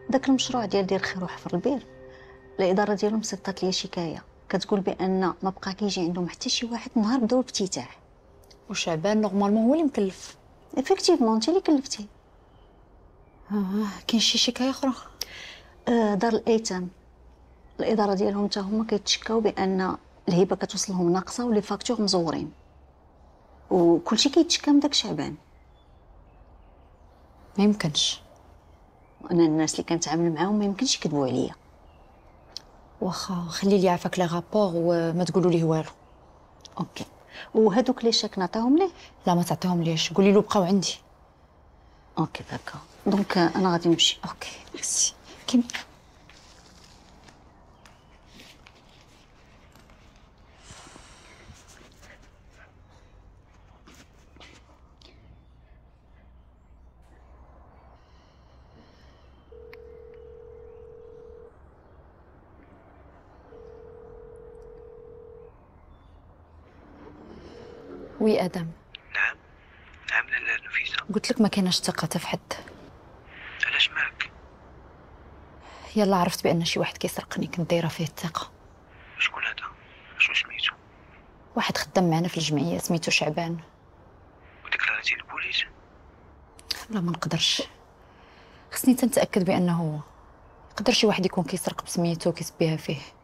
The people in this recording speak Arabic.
داك المشروع ديال دير خير وحفر البير، الاداره ديالهم صيفطات لي شكايه كتقول بان ما بقى كيجي عندهم حتى شي واحد نهار بداو الافتتاح. وشعبان نورمالمون هو اللي مكلف. افكتيفمون انت اللي كلفتي. كاين شي شكايه اخرى؟ دار الايتام الاداره ديالهم حتى هما كيتشكاو بان الهبه كتوصلهم ناقصه ولي فاكتور مزورين، وكلشي كيتشكى من داك شعبان. ما يمكنش. انا الناس اللي كنتعامل معاهم ما يمكنش يكذبوا عليا. واخا خلي لي عافاك لي رابور وما تقولوا ليه والو. اوكي. وهذوك لي شاك نعطيهم ليه؟ لا ما تعطيهم ليش، قولي له بقاو عندي. اوكي داكا، دونك انا غادي نمشي. اوكي ميرسي. كيما وي ادم. نعم. نعم لاله نفيسة. قلت لك ما كايناش ثقه في حد. علاش مالك؟ يلا عرفت بان شي واحد كيسرقني، كنت دايره فيه الثقه. شكون هذا؟ شنو سميتو؟ واحد خدام معنا في الجمعيه سميتو شعبان. وديكلاريتي للبوليس؟ لا ما نقدرش، خصني تنتاكد بانه هو. يقدر شي واحد يكون كيسرق بسميتو وكيسبيها فيه.